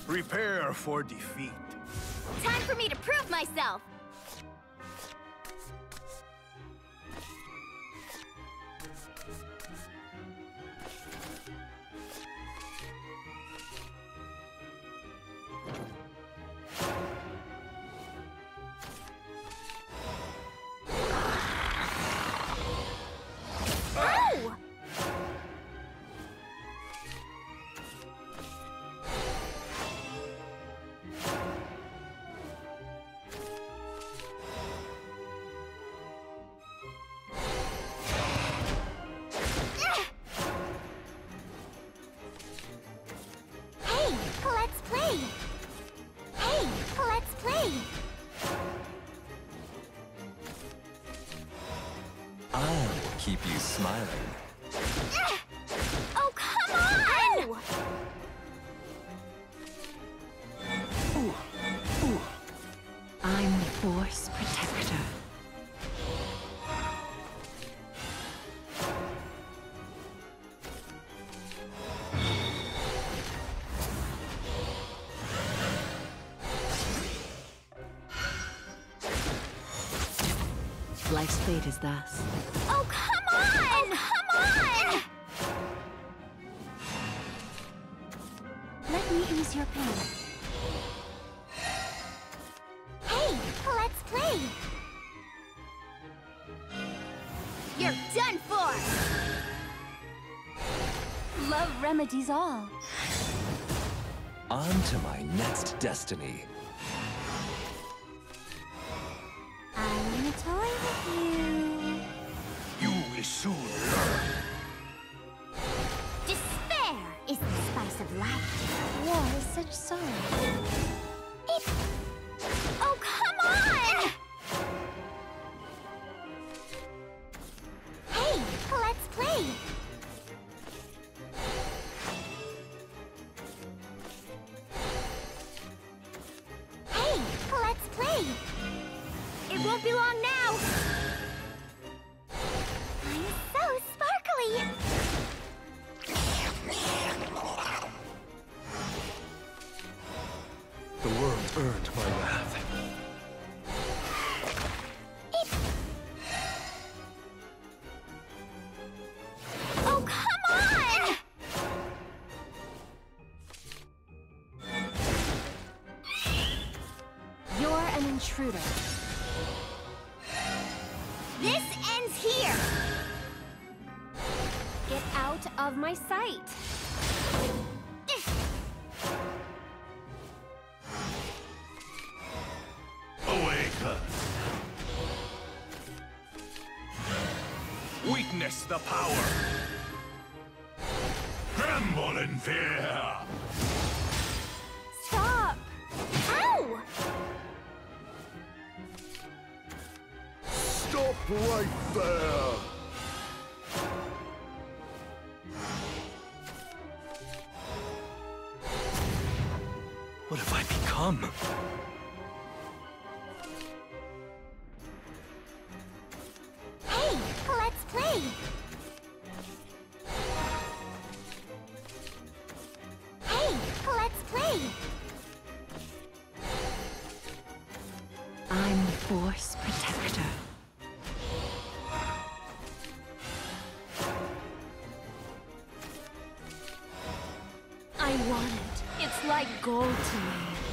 Prepare for defeat. Time for me to prove myself! I'll keep you smiling. Oh, come on! Ooh. Ooh. I'm the Force Protector. Life's fate is thus. Oh, come on! Oh, come on! Let me ease your pain. Hey, let's play! You're done for! Love remedies all. On to my next destiny. I'm gonna toy with you. You will soon learn. Despair is the spice of life. War is such sorrow. Oh, come on! Hey, let's play. Hey, let's play. It won't be long now! I'm so sparkly! The world earned my wrath. Oh, come on! You're an intruder. This ends here! Get out of my sight! Awaken! Witness the power! Tremble in fear! Stop! Ow! Stop right there! What have I become? Hey, let's play! Hey, let's play! I'm the Force Protector. I want it. It's like gold to me.